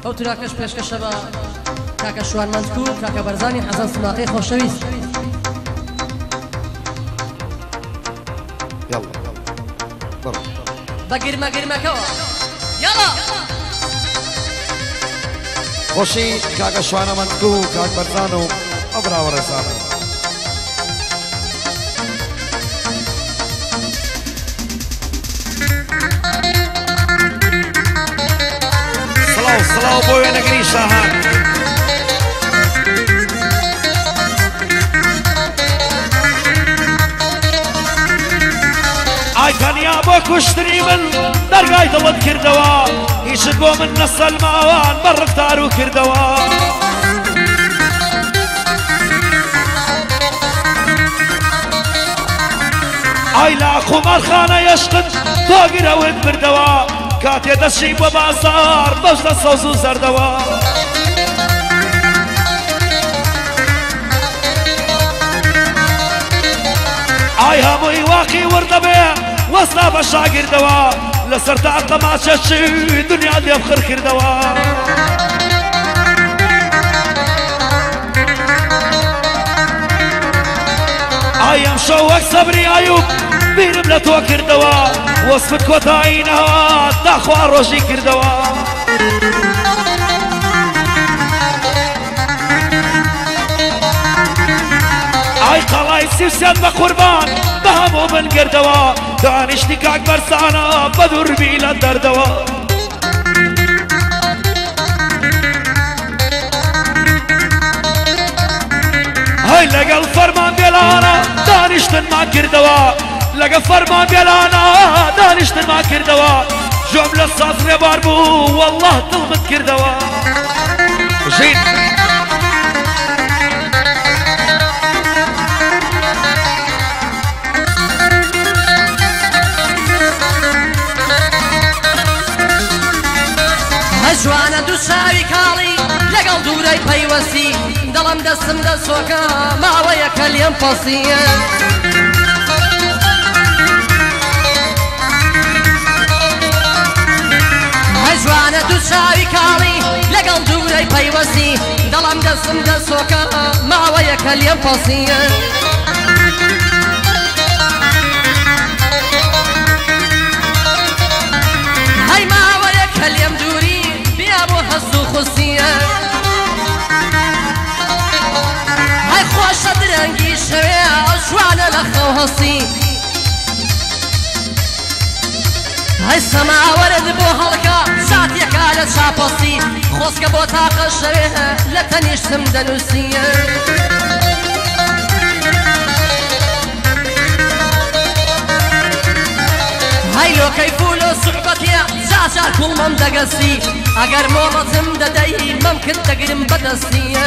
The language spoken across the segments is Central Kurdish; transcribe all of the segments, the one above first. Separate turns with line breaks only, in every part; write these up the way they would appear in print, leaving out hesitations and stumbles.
ئەو تراکەش پێشکەشە بە کاکە شوانمەندکو و کاکە بەرزانی حەزان سماقی خۆشەویست. بە گرمەگرمەکەوە یاڵا
خۆشی کاکە شوانمەندکو و کاک بەرزان و ئەو براوەڕێزانە. سڵاو بۆ وێنەگری شاهان. ئای تەنیا بۆ کوشتنی من دەرگای دڵت کردەوە، هیچت بۆ من نەسەلماوان بە ڕفتار و کردەوە. ئای لا قومارخانە یەشقت تۆ گرەوت بردەوە، کاتێ دەچی بۆ بازار بەشتە سەوز و زەردەوە. ئای هەمووی واقی وردەبێ وەستا بە شاگردەوە، لەسەر تا تەماشەچی دنیا لێم خڕ کردەوە. ئای ئەمشەو وەک سەبری ئایوب بیرم لە تۆ کردەوە، وەسفت کۆتایی نەهات داخوا ڕۆژی کردەوە. ئای قەڵای سیوسێن بە قوربان بە هەموو بنگردەوە، دانیشتی کاک بەرزانە بە دووربی لە دەردەوە. هەی لەگەڵ فەرمان بێلانە دانیشتنمان کردەوە، لەگە فەرمان بێلانە دانیشتنمان کردەوە، ژۆم لە ساز ڕێبار بوو وەڵڵاه دڵمت کردەوە. ژین
جوانە دوو چاوی کاڵی لەگەڵ دوورەی پەیوەستی، دڵم دەستم دەسۆکە ماوەیەکە لێم پەسیە. جوانە دوو چاوی کاڵی لەگەڵ دوورەی پەیوەستی، دڵم دەستم دەسۆکە ماوەیەکە لێم پەسیە. هەی ماوەیەکە لێم دووری بۆ هەست و خوسیە، هەی خۆشە درەنگی شەوێ جوانە لە خەو هەستی، هەی سەماوەرت بۆ هەڵکە ساتێکا لە چاپەستی، خۆزگە بۆ تاقە شەوێ لە تەنیشتم دەنووسیە. هەی لۆکەی فولۆ سوحبەتیە جاجار کوڵمەم دەگەستی، ئەگەر مۆڵەتم دەدەی مەم کرد دەگرم بەدەستیە.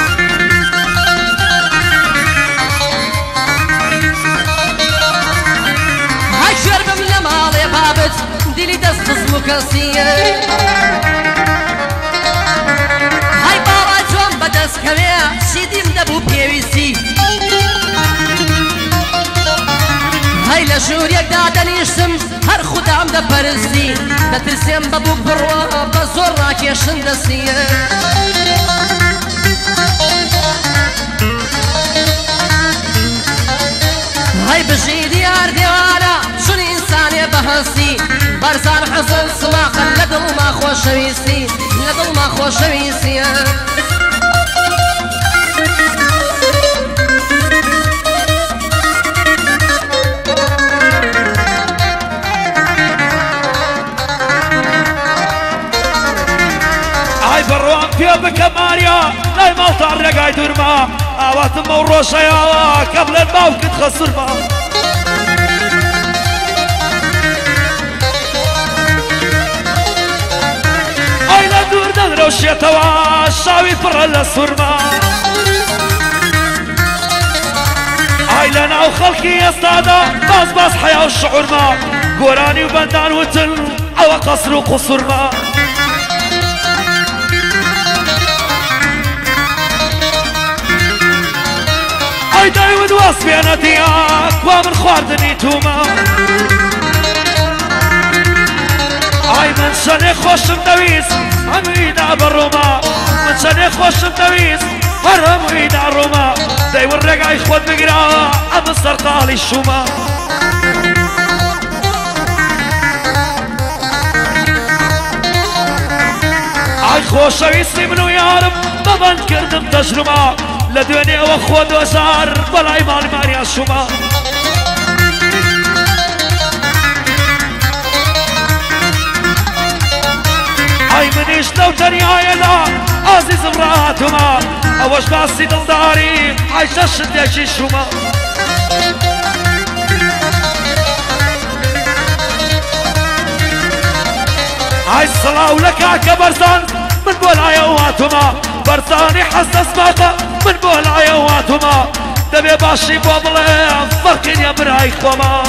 هەی شوێر بم لە ماڵێ بابت دیلی دەست خزم و کەسیە، هەی باڵای جۆم بەدەستکەوێ چیدیم دەبوو پێویستی، هەی لە ژوورێکدا دەنیشتم هەر خودام دەپەرستی، دەترسێم بەبوو بڕوە بە زۆر ڕاکێشن دەستیە. هەی بژی دیار دێوانە چون ئینسانێ بەهەستی، بەرزان حەسەن سماقەن لە دڵما خۆشەویستی، لە دڵما خۆشەویستیە.
بڕوان پێ بکە ماریا لای ماڵتان ڕێگای دوورما، ئاواتم ئەو ڕۆژەیەوە کە بڵێن باوکت خەسوورما. ئای لە دوور دەدرەوشێتەوە شاوی پڕە لە سوورما، ئای لە ناو خەڵکی ئێستادا باز باز حەیا و شعورما، گۆرانی و بەندان وتن ئەوە قەسر و قوسوورما. ئای دایود وەسپێنەتیە وا من خواردنی توومە، ئای من شەنێ خۆشم دەویست همينا بالروما من سنة خوش التويس هرمينا الروما داي والرقع يخوض بقرا أم السرطالي الشوما عي خوش ويسي منو يارب بابان كردم تجربة لدنيا وخوض وزار بلا إيمان ماريا الشوما هاي منيش لو تنيا يلا عزيز مراتهما اوش باسي دلداري عايشة شديش الشوما هاي الصلاة ولك برزان من بول عيواتهما برزاني حسس باقة من بول عيواتهما دبي باشي بوضلي فرقين يا برايك وما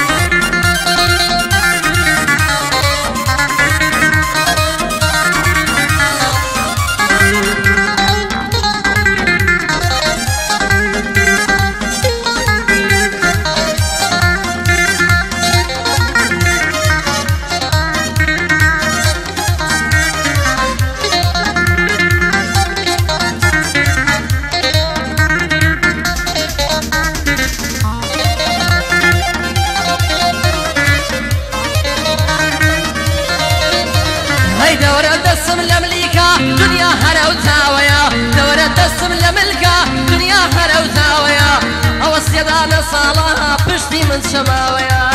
دنيا هلا وتاويا دورة دسم لملكة دنيا هلا وتاويا أو السيدان صالها بشتي من سماويا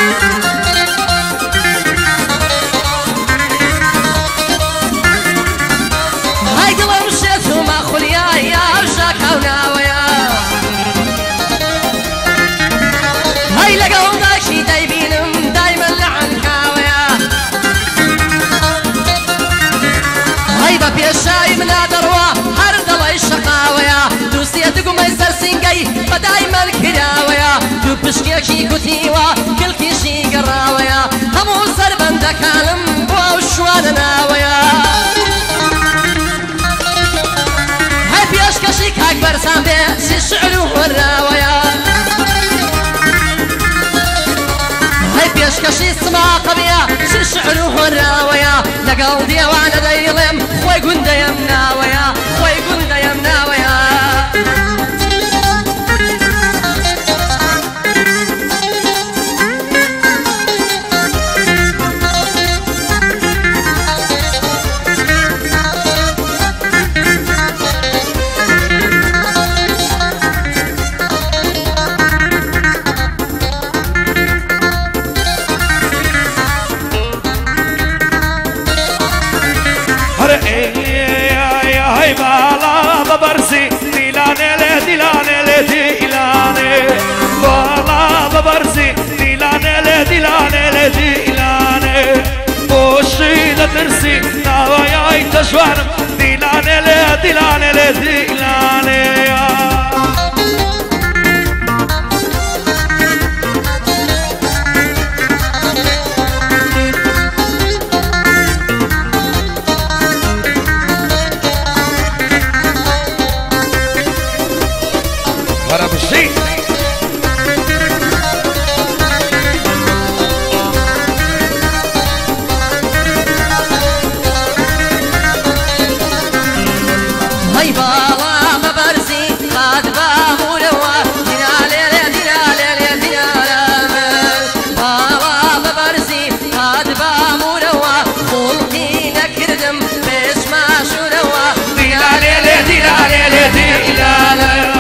هاي قلب مشيت وما خليا يا رشاك وناويا هاي لقوا داكي دايبينم دايما لعنكاويا هاي ببيشاي من دروا هرد الله الشقاويا دوسيتكم يسر سنقي بدايما الكراويا دو بشكيكي كتيوا كل كيشي قراويا همو سربن دكالم وشوان ناويا هاي بيشكشي كاك برسان بي سي الشعر والراويا هاي بيشكشي سما قبيا سي الشعر والراويا لقاو ديوان ديلم خوي قند يمناويا خوي قند يمناويا
برسي ديلاني لي ديلاني لي ديلاني بالا ببرسي ديلاني لي ديلاني لي ديلاني بوشي لترسي ناوياي تشوانم ديلاني لي ديلاني لي ديلاني
هاي بالا مبرزي قاد باموروا دينالي دينالي دينالي بالا مبرزي قاد باموروا خلقي نكردم بس ما شوروا
دينالي دينالي دينالي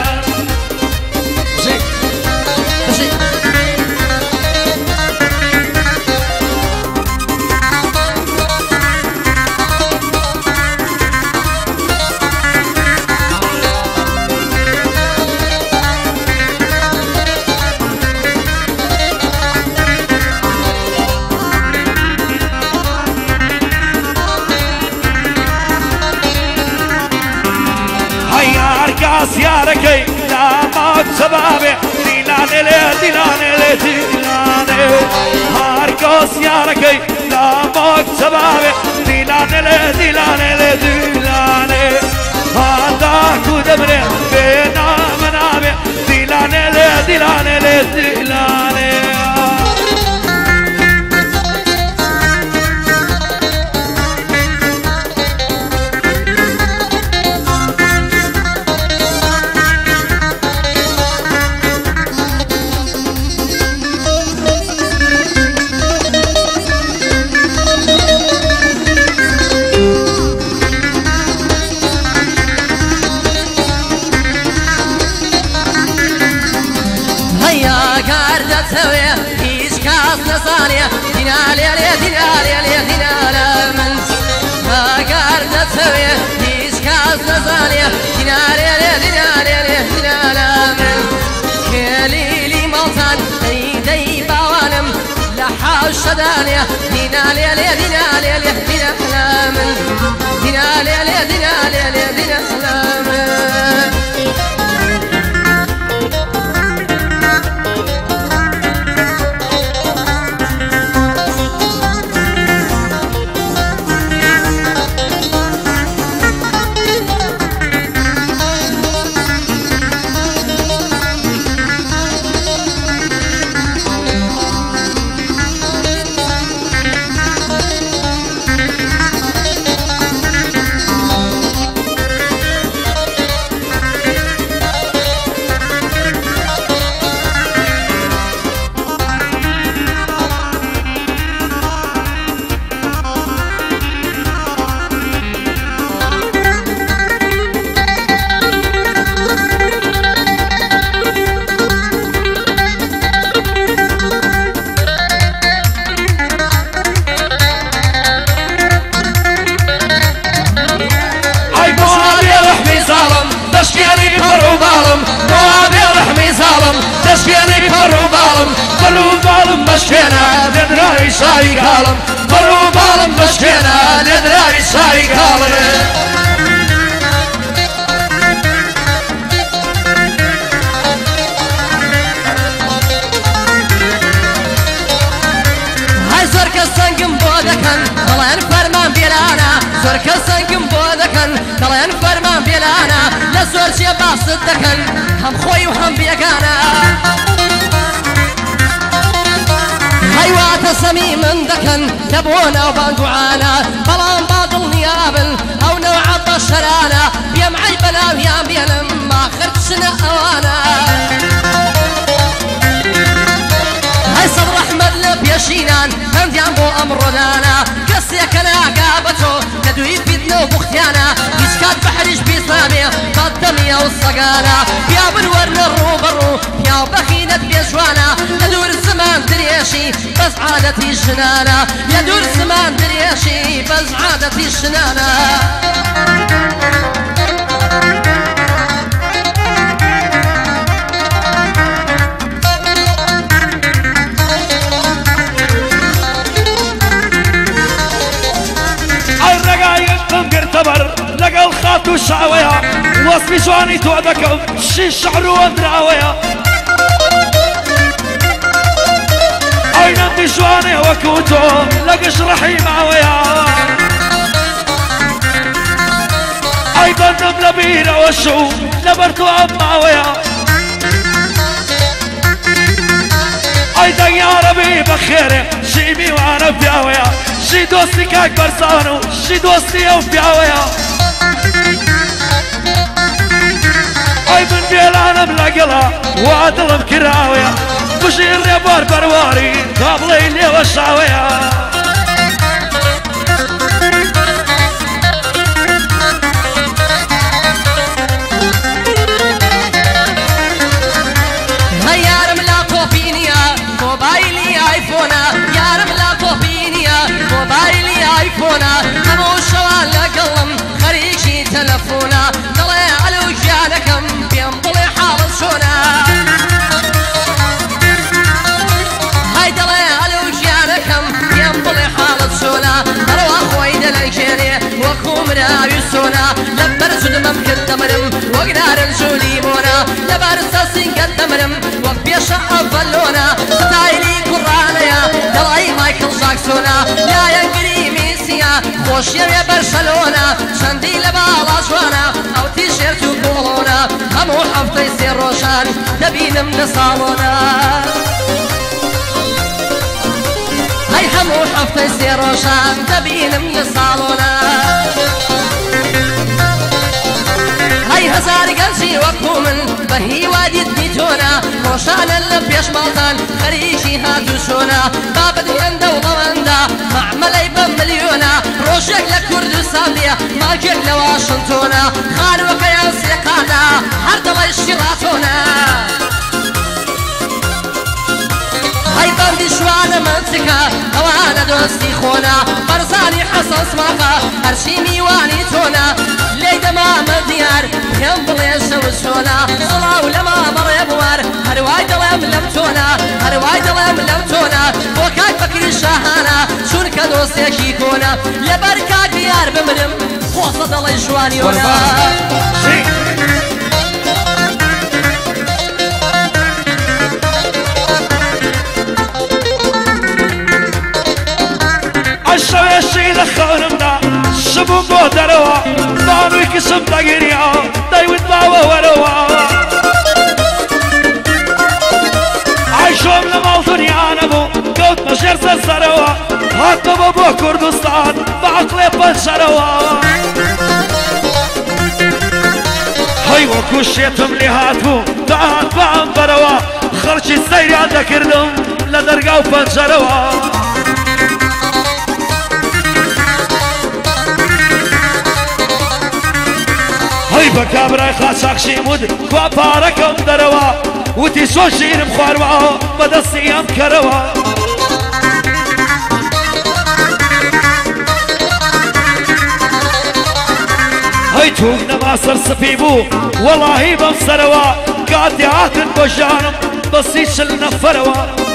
سياركي لا موت سبابي ديلاني لي ديلاني لي ديلاني هاركو سياركي لا موت سبابي ديلاني لي ديلاني لي ديلاني هذا كودمري بينا منابي ديلاني لي ديلاني لي ديلاني
یار دەتەوێ هیچ کەس نەزانێ دینارێ لێ دینارێ لێ دینارە من کێلیلی ماڵتان دەی باوانم لە حەوشەدانێ دینارێ لێ دینارێ لێ دینارە من دینارێ لێ دینارێ لێ دینارە من شاي كالم فرو بالم بشكينا لدراي شاي كالم هاي زرك السنقم بودكن طلعن فرمان بيلانا زرك السنقم بودكن طلعن فرمان بيلانا لزور شي باصدكن هم خوي وهم بيقانا حيوات سميم دكن تبونا وبندعانا بلان باطل نيابل او نوع الشرانا بيمعي بلا ويام بيلم ما خرجنا اوانا هاي صبر احمد لب يشينان من جنبو امر لانا قصيك انا قابته تدوي فيدنا وبختيانا يسكات بحرج بيصامي قدمي والصقانا يا بالورن الروبرو يا بخينة بيجوانا يدور الزمان دريشي بس عادتي الشنانة يدور الزمان دريشي بس عادتي الشنانة
تبر لقى الخات والشعوية وصفي جواني توعدكم شي شعر وندراوية أين أنت جواني وكوتو لقى شرحي معوية أيضا نملة بيرة والشو لبرتو أب معوية أيضا يا ربي بخيري شيمي وأنا بياوية شي دوستي كاك برسانو شي دوستي او بياويا اي من بيلانا بلاقلا وعدل بكراويا بشير يا بار برواري قابلي لي وشاويا
هيا رملا كوبينيا موبايلي ايفونا يا رملا كوبينيا موبايلي ايفونا همو شوال لقلم خريجي تلفونا طلع على وجالكم بينطلع حال شونا هاي طلع على وجالكم بينطلع حال شونا اروا اخوي دلنجيري وكو مراوي سونا لبر زد ممكن تمرم وقدار الجولي مونا لبر ساسين قد تمرم وبيشا افلونا ستايلي قرانيا دلاي مايكل جاكسونا لا ينقري ميسيا خوشي يا برشلونة شندي لبالا جوانا او تيشيرت وبولونا همو حفتي سير روشان دبين من صالونا هاي همو حفتي سير روشان دبين من صالونا هاي هزار قلشي وكو من بهي وادي ديتونا روشان اللبيش مالتان خريجي هاتو شونا بابد هندا وضمندا معملي بمليونا روشك لكردستان ديا ماجيك لواشنطونا خانوك يا سيقادا حرد الله الشراتونا هاي باندي شوانا منسكا هوانا دستی خونا برزانی حسن سماقا هرشی میوانی تونا لیده ما مدیار هم بلیش و شونا صلاو لما بریبوار هر وای دلم لم تونا هر وای دلم لم تونا وکاک بکری شاهانا چون کدوستی کی کونا لبرکاک بیار بمرم خوصه دلی شوانیونا
الشويشي لخورمنا شبون بودروا بانو يكسم تقريا دايوت باوا وروا عايشوم لمال دنيا نبو قوت مشير سرسروا هاتو بابو كردستان بعقلي بنشروا هاي وكوشيتم لي هاتو دعان بعن بروا خرشي السير ذكردم لدرقاو بنشروا هاي بكابراي خاصاك شيمود وباركم دروا وتي سو شير مخاروا بدسي ام كروا هاي توقنا ما صر سفيبو والله بمسروا قاطعات بجانم بسي شلنا فروا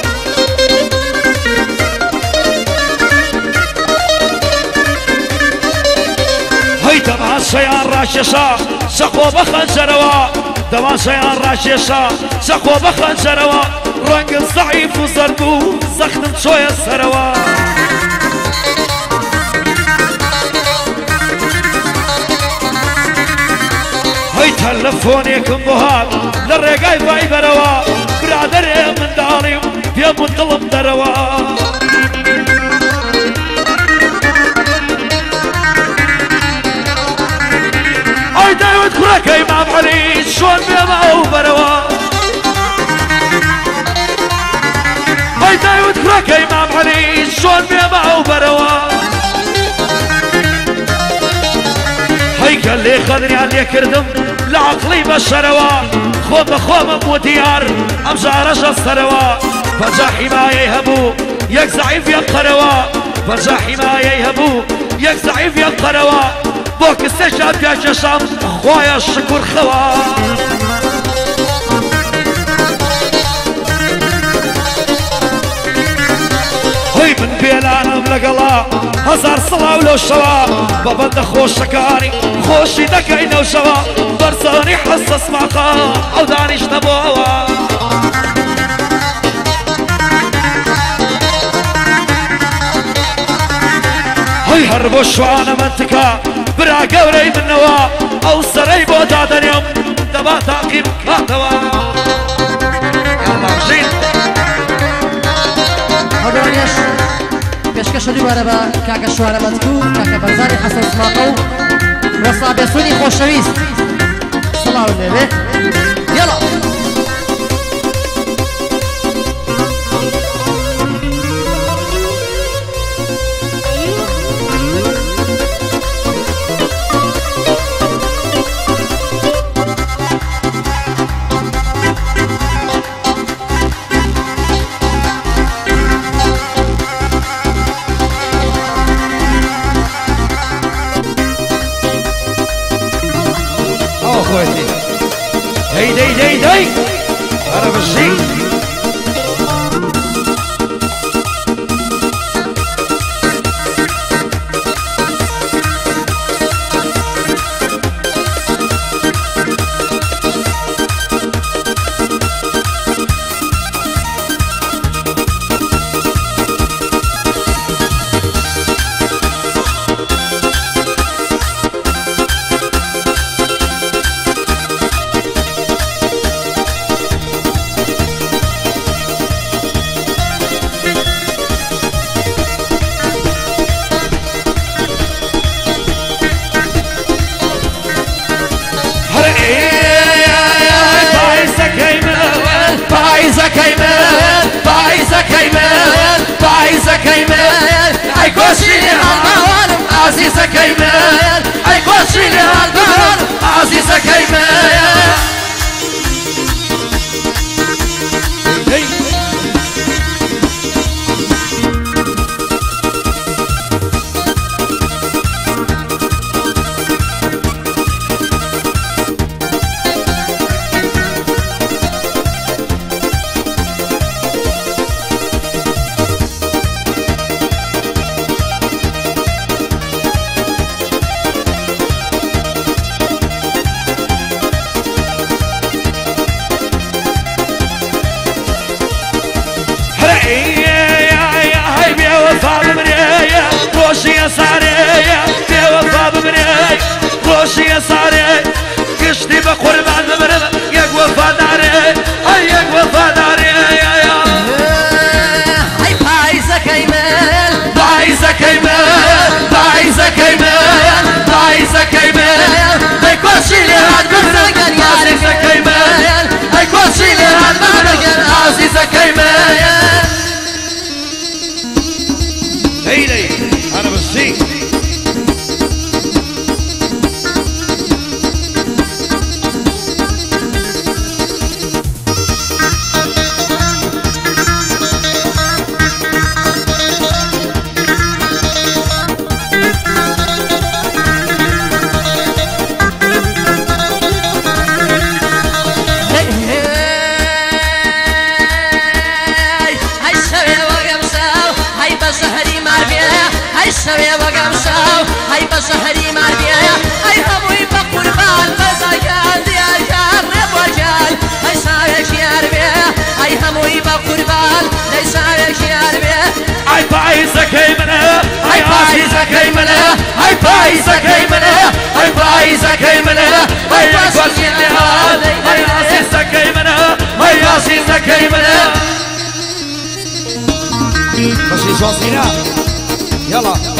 هاي دمان شيان راششا سقو بخنجروا دمان شيان راششا سقو بخنجروا رنگ الضعيف وزرقو زختم شوية سروا هاي تلفونيكم بهاد للرقاي باي بروا برادر من داري في مطلب دروا هاي داود كراك امام علي شلون بيضعوا بروا هاي داود كراك امام علي شلون بيضعوا بروا هاي قال لي خذني علي كردم لعقلي بشروا خوب خوب بوديار امزار السروا فرجع حماية يهبو يك زعيف يقروا فرجع حماية يهبو يك زعيف يقروا بوك استشهد يا جسام خويا الشكر خوا هاي من بيلانم لقلا هزار صلاة ولو شوا بابا خوش شكاري خوشي دكاين وشوا برساني حسس معقا او دانيش نبوا هاي هربو شوانا منتكا برا قوري من نوا او سري بودا دنيم دبا تعقيب كاتوا يلا زين
هدوانيش پێشکەشە دووبارە بە کاکە شوارەمەندکو کاکە بەرزانی حەسەن سماقە و ڕۆسابێسوونی خۆشەویست سڵاو لێبێ یەڵا
هي دي دي دي أنا بالزين عزيزة كيمان أي قوشيني هالبان عزيزة كيمان بمري روشي صاري قشتي بقربان بمرم يك وفاداري يك وفاداري
هاي بايزة كيمل
بايزة كيمل بايزة كيمل بايزة كيمل هاي كوشي لهاد بمرم عزيزة كيمل هاي كوشي لهاد بمرم عزيزة كيمل هيلي انا بسيك
شوية وقمشاو هاي بشهري ماربيا هاي هموي بقربان بزاكان ديالكان ربوكان هاي شاويك ياربيا هاي هموي بقربان هاي شاويك ياربيا
هاي بايزة كيمنة هاي بايزة كيمنة هاي بايزة كيمنة هاي بايزة كيمنة هاي كوشي لهاد هاي عزيزة كيمنة هاي عزيزة كيمنة بس يجوزينا يلا